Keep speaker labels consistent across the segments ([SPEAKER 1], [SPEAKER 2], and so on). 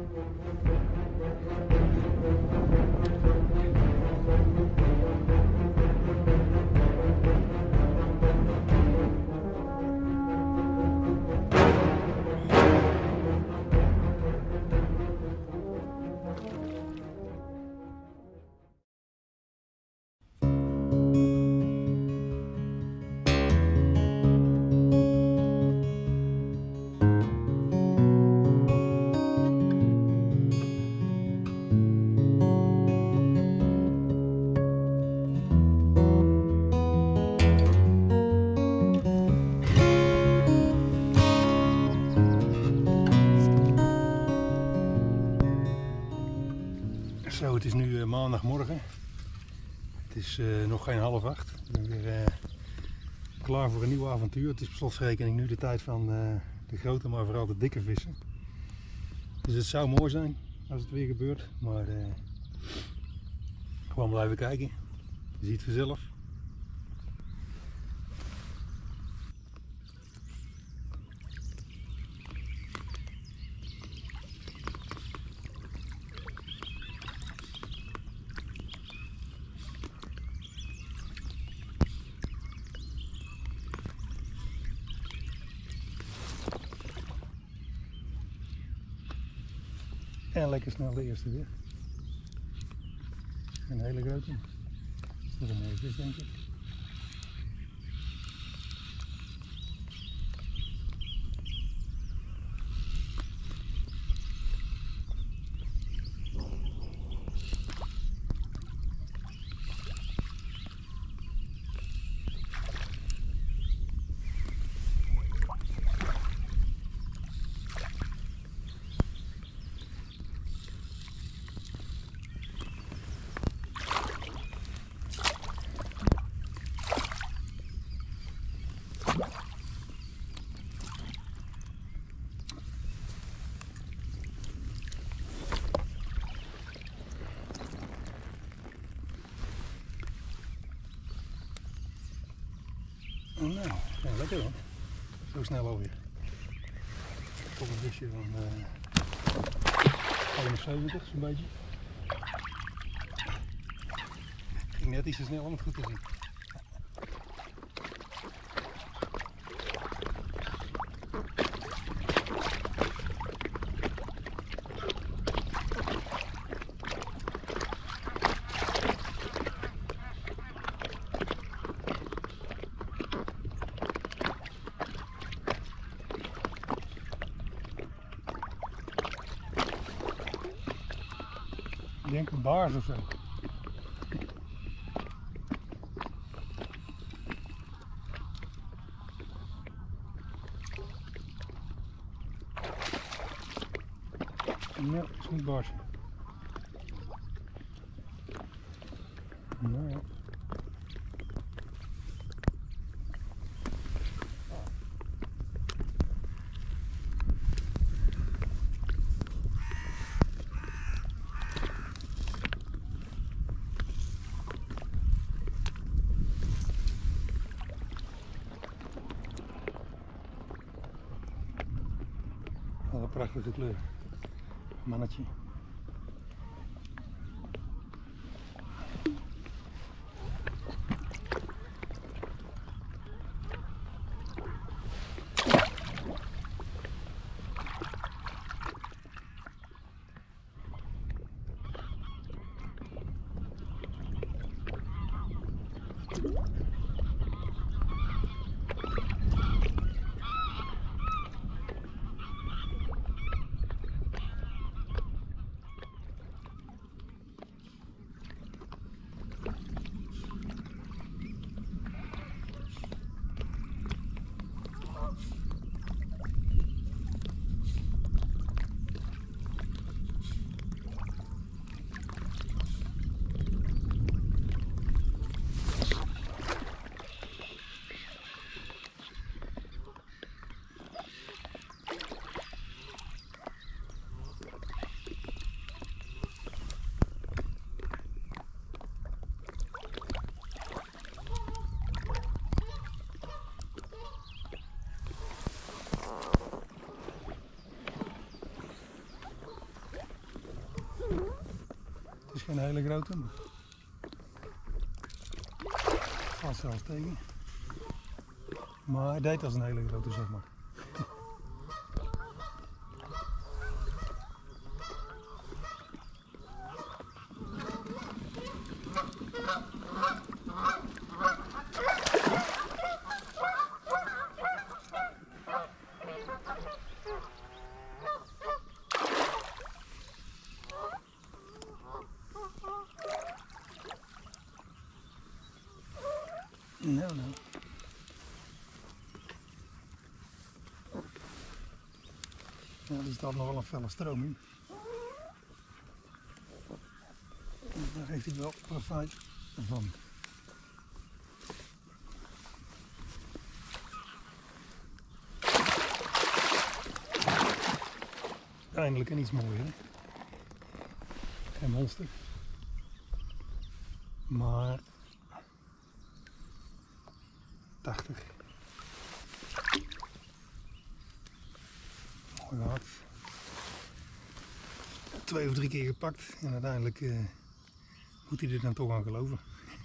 [SPEAKER 1] Zo, het is nu maandagmorgen. Het is nog geen 7:30. Ik ben weer klaar voor een nieuw avontuur. Het is per slotverrekening nu de tijd van de grote, maar vooral de dikke vissen. Dus het zou mooi zijn als het weer gebeurt, maar gewoon blijven kijken. Je ziet vanzelf. En lekker snel de eerste weer. Een hele grote. Dat is een mooie vis, denk ik. Nou, ja, lekker hoor. Zo snel alweer. Toch een visje van 71 zo'n beetje. Ging net iets te snel om het goed te zien. Ik denk een baars of zo. Nee, het is niet baars. Nou ja. Wat een prachtige kleur. Mannetje. geen hele grote, maar valt zelfs tegen. Maar hij deed als een hele grote, zeg maar. Nou. Ja, er staat nog wel een felle stroom in. Daar heeft hij wel profijt van. Eindelijk een iets mooier, hè? Geen monster. Maar 80. Mooi gehad. 2 of 3 keer gepakt en uiteindelijk moet hij er dan toch aan geloven.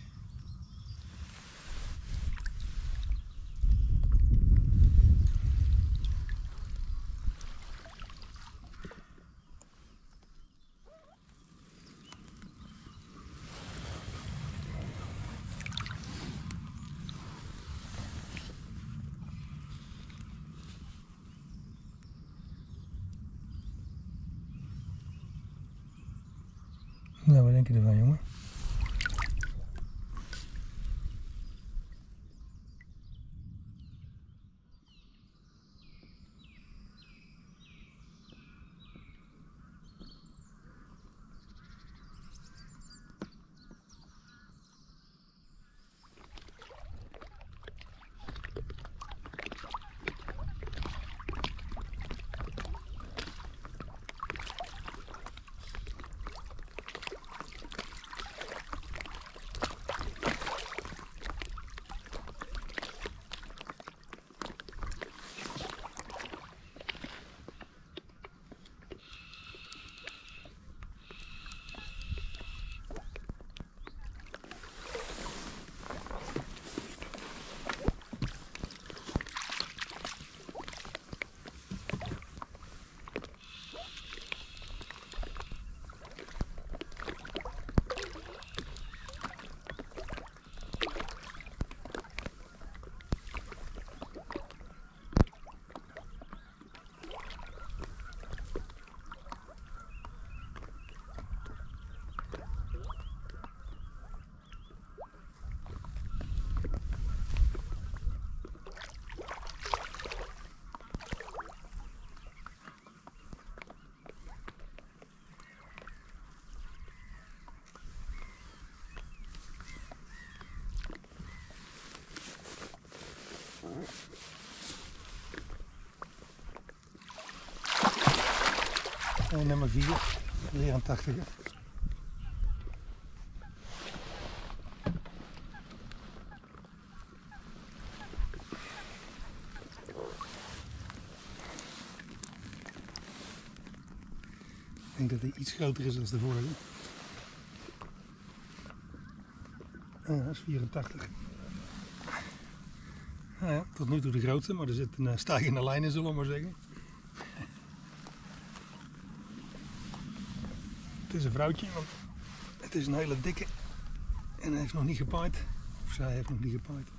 [SPEAKER 1] Nou, wat denk je ervan, jongen? En nummer 4, weer een 80er. Ik denk dat hij iets groter is dan de vorige. Ja, dat is 84. Nou ja, tot nu toe de grootste, maar er zit een stijgende lijn in, zullen we maar zeggen. Het is een vrouwtje, want het is een hele dikke en hij heeft nog niet gepaaid. Of zij heeft nog niet gepaaid.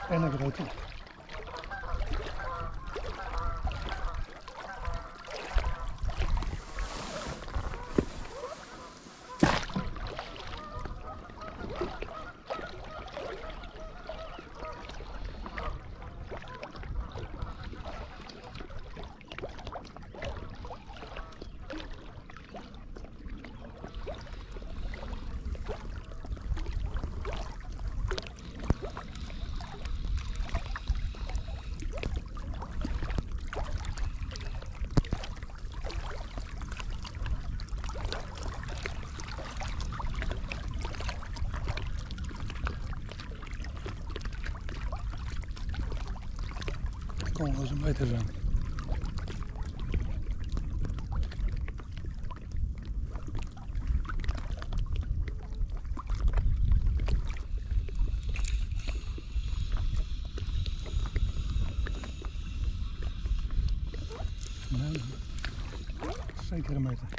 [SPEAKER 1] En een grote. Kon wel eens een meter zijn. Nee, zeker een meter.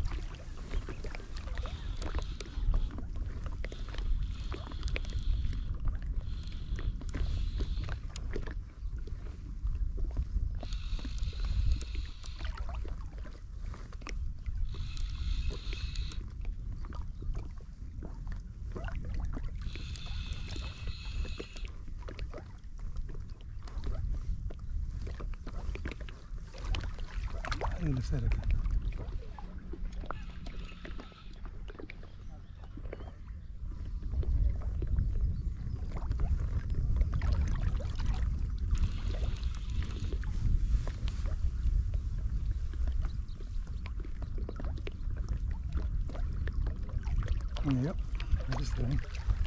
[SPEAKER 1] Hele sterke. Ja, dat is er een.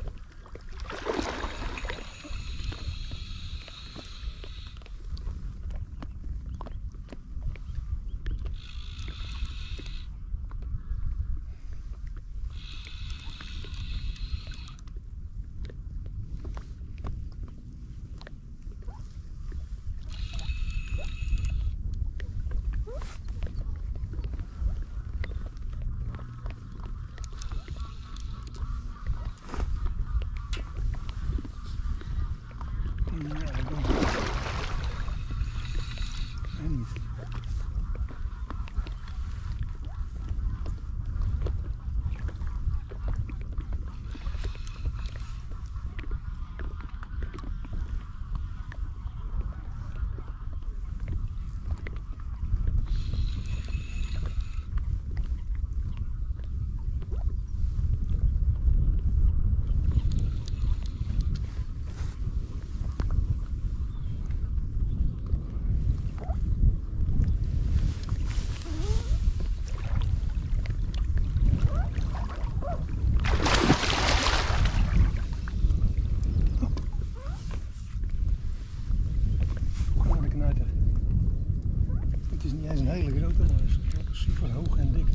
[SPEAKER 1] Het is niet eens een hele grote, maar het is super hoog en dik.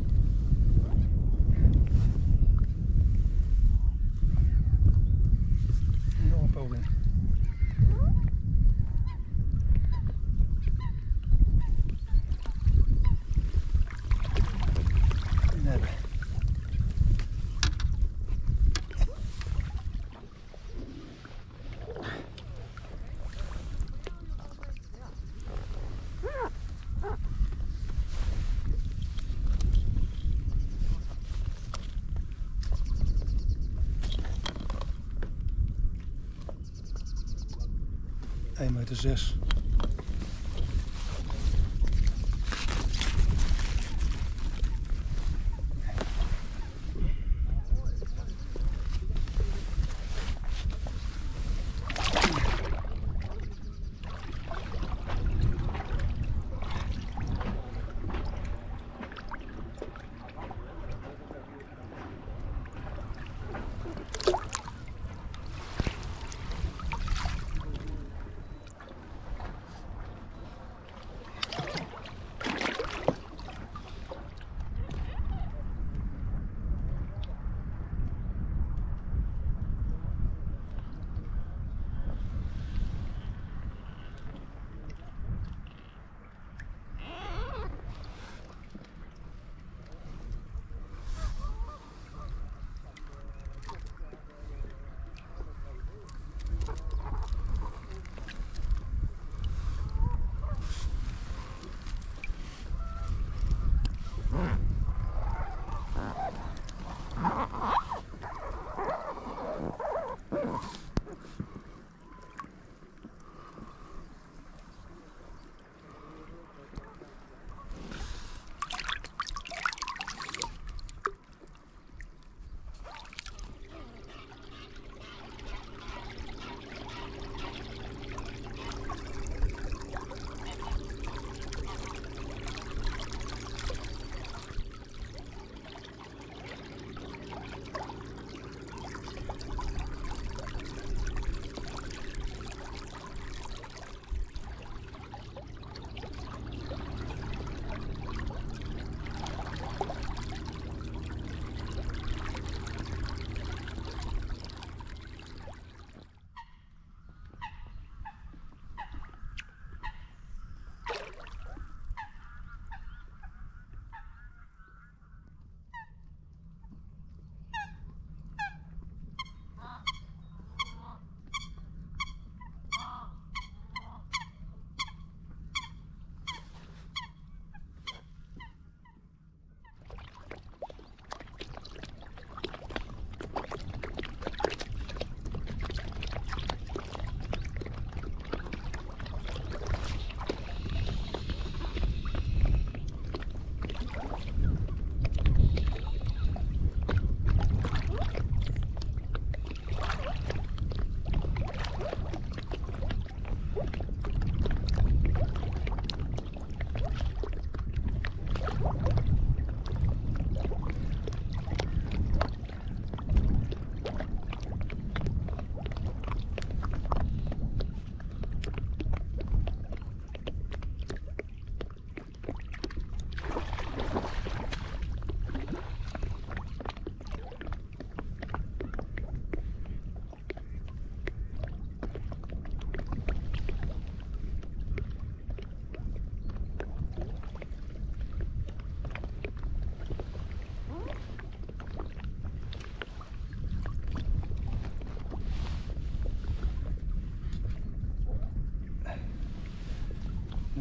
[SPEAKER 1] Nog een poging. Nee. 1,6 meter.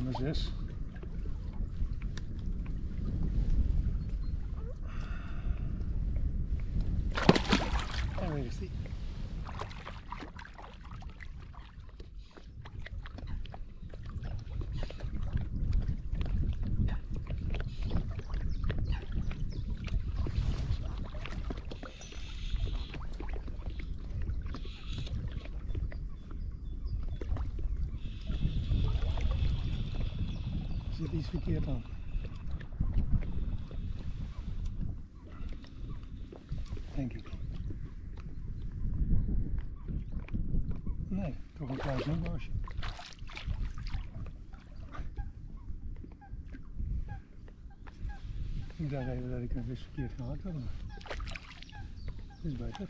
[SPEAKER 1] nummer 6. En waar is die? Er zit iets verkeerd aan. Denk ik. Nee, toch een klein snoekbaasje. Ik dacht even dat ik een vis verkeerd gemaakt had, maar dit is beter.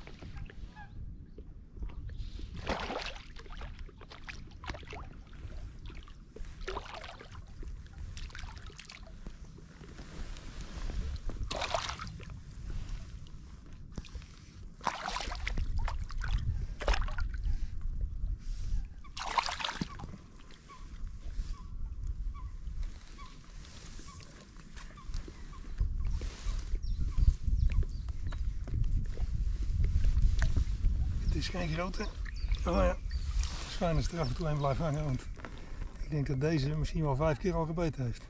[SPEAKER 1] Het is geen grote, maar ja, het is fijn als het er af en toe een blijft hangen, want ik denk dat deze misschien wel 5 keer al gebeten heeft.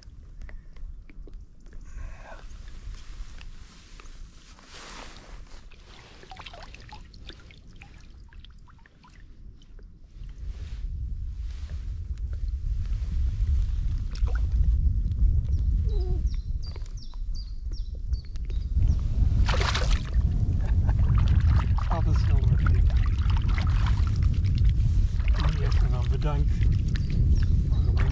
[SPEAKER 1] Altijd hetzelfde met die dingen. Niet echt ervan bedankt, maar gewoon.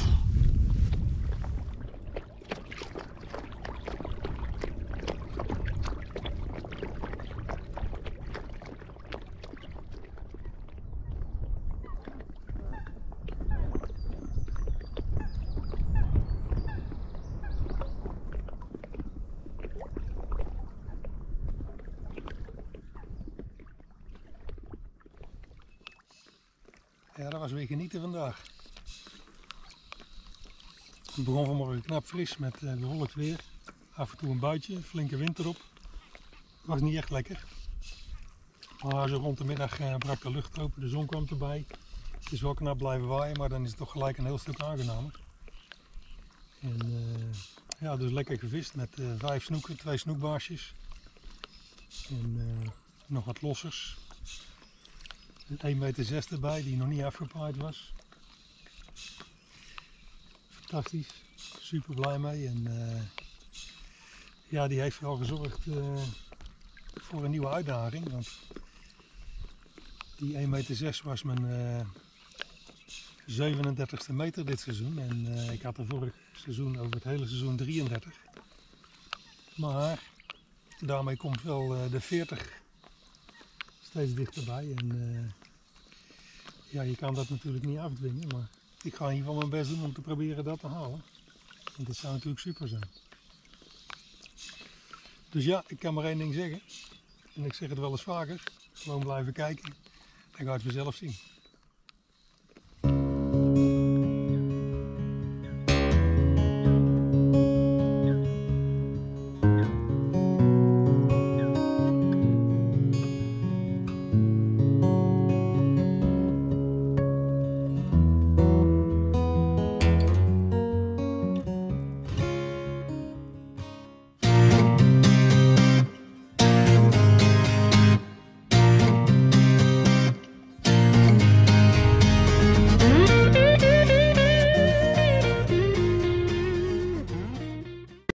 [SPEAKER 1] Ja, dat was weer genieten vandaag. Het begon vanmorgen knap fris met bewolkt weer. Af en toe een buitje, flinke wind erop. Het was niet echt lekker. Maar zo rond de middag brak de lucht open, de zon kwam erbij. Het is wel knap blijven waaien, maar dan is het toch gelijk een heel stuk aangenamer. En ja, dus lekker gevist met 5 snoeken, 2 snoekbaarsjes. En nog wat lossers. 1,6 meter erbij, die nog niet afgepaaid was. Fantastisch, super blij mee. En ja, die heeft wel gezorgd voor een nieuwe uitdaging. Want die 1,6 meter was mijn 37e meter dit seizoen. En ik had er vorig seizoen over het hele seizoen 33. Maar daarmee komt wel de 40 steeds dichterbij. En ja, je kan dat natuurlijk niet afdwingen, maar ik ga in ieder geval mijn best doen om te proberen dat te halen. Want dat zou natuurlijk super zijn. Dus ja, ik kan maar één ding zeggen. En ik zeg het wel eens vaker. Gewoon blijven kijken. Dan ga je het vanzelf zien.